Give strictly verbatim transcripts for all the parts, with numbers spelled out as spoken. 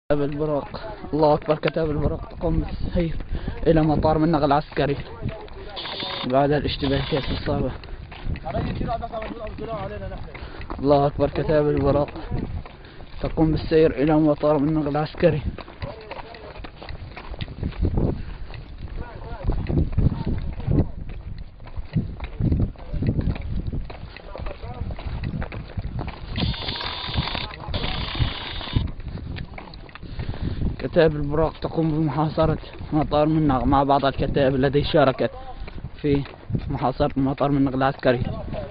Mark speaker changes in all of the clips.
Speaker 1: كتاب البراق. الله أكبر. كتاب البراق تقوم بالسير إلى مطار منغ العسكري بعد الاشتباكات الصعبة. الله أكبر. كتاب البراق تقوم بالسير إلى مطار منغ العسكري. كتاب البراق تقوم بمحاصرة مطار منغ مع بعض الكتائب التي شاركت في محاصرة مطار منغ العسكري.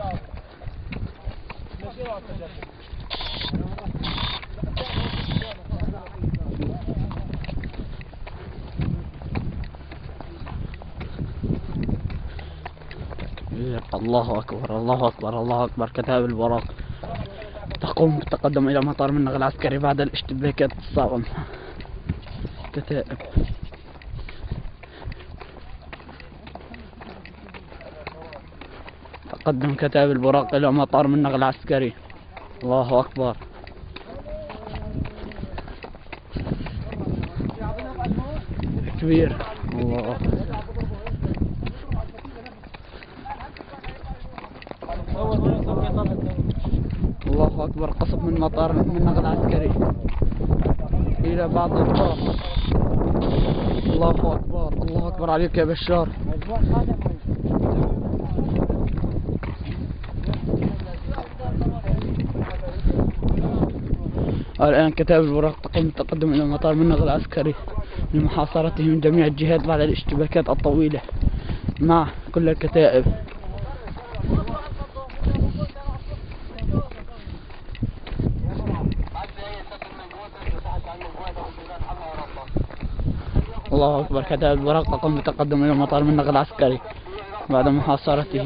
Speaker 1: الله أكبر. الله أكبر. الله أكبر. كتاب البراق تقوم بالتقدم إلى مطار منغ العسكري بعد الاشتباكات الصارمة. كتائب. تقدم كتاب البراق إلى مطار منغ العسكري. الله أكبر. كبير. الله الله أكبر. قصف من مطار منغ العسكري إلى بعض الطرق. الله أكبر. الله أكبر عليك يا بشار. الآن كتاب البراق تقوم بالتقدم إلى مطار منغ العسكري لمحاصرته من جميع الجهات بعد الاشتباكات الطويلة مع كل الكتائب. الله أكبر. كتاب البراق تقوم بالتقدم إلى مطار منغ العسكري بعد محاصرته.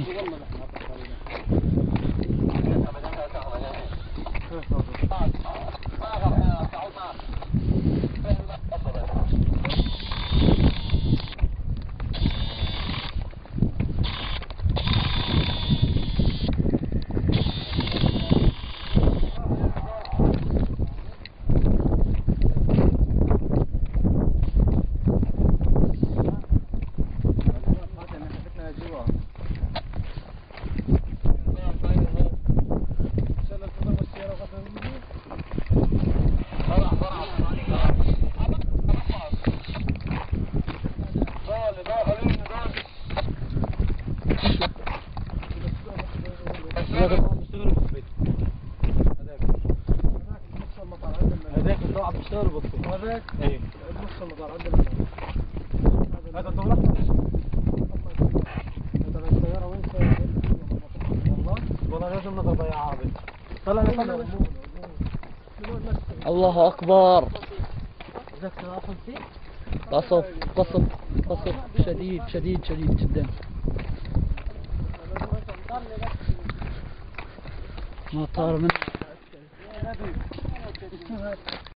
Speaker 2: هذاك اللي هو عم يشتغل بالطول هذاك ايه نص المطار عندنا هذا طول هذا السيارة وين والله والله لازم نظر ضياع عابد طلع طلع.
Speaker 1: الله أكبر. قصف قصف قصف شديد شديد شديد جدا. مطار من